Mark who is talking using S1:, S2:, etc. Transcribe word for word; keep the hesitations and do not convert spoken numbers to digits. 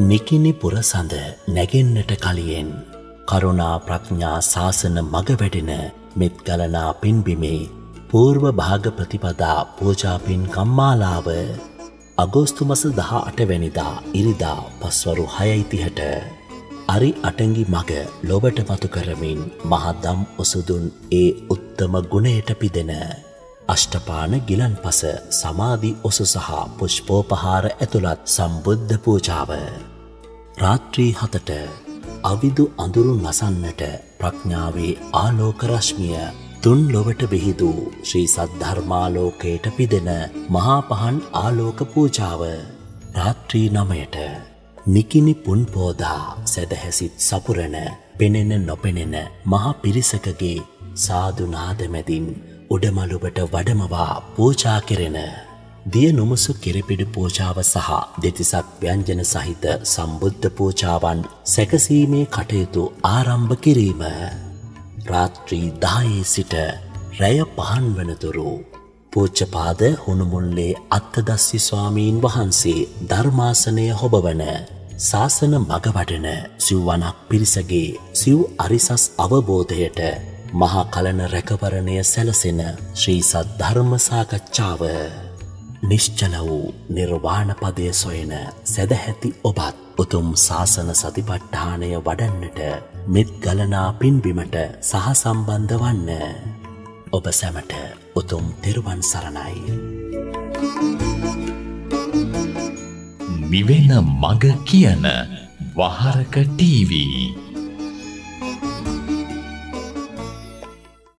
S1: නිකිනි පුරසඳ නැගෙන්නට කලියෙන් කරුණා ප්‍රඥා ශාසන මග වැඩෙන මෙත් ගලනා පින්බිමේ పూర్ව භාග ප්‍රතිපදා පූජා පින්කම් මාලාව අගෝස්තු මාස දහ අට වෙනිදා ඉරිදා පස්වරු හයයි තිහට අරි අටඟි මග ලොවට මතු කරමින් මහදම් ඔසුදුන් ඒ උත්තම ගුණයට පිදෙන අෂ්ටපාන ගිලන්පස සමාධි ඔසු සහ පුෂ්පෝපහාර ඇතුළත් සම්බුද්ධ පූජාව රාත්‍රී හතට අවිදු අඳුරු නසන්නට ප්‍රඥාවේ ආලෝක රශ්මිය තුන් ලොවට විහිදු ශ්‍රී සද්ධර්මාලෝකයට පිදෙන මහා පහන් ආලෝක පූජාව රාත්‍රී නවයට නිකිනි පුන් පෝදා සැදැහැසිත් සපුරන පෙනෙන නොපෙනෙන මහා පිරිසකගේ සාදු නාද මැදින් උඩමළුවට වඩමවා පූජා කෙරෙන දිය නුමුසු කිරිපිඩි පූජාව සහ දෙතිසක් ව්‍යංජන සහිත සම්බුද්ධ පූජාවන් සැකසීමේ කටයුතු ආරම්භ කිරීම රාත්‍රී දහයේ සිට රැය පහන් වනතුරු පූජ්‍යපාද හුණුමුල්ලේ අත්තදස්සි ස්වාමීන් වහන්සේ ධර්මාසනය හොබවන ශාසන මග වඩන සිව්වනක් පිරිසගේ සිව් අරිසස් අවබෝධයට මහා කලන රැකවරණය සැලසෙන ශ්‍රී සද්ධර්ම සාකච්ඡාව නිශ්චල වූ නිර්වාණ පදය සොයන සැදැහැති ඔබත් උතුම් ශාසන සතිපට්ඨානය වඩන්නට මෙත් ගලනා පින්බිමට සහ සම්බන්ධ වන්න. ඔබ සැමට උතුම් තෙරුවන් සරණයි.
S2: නිවෙන මග කියන වහරක ටීවී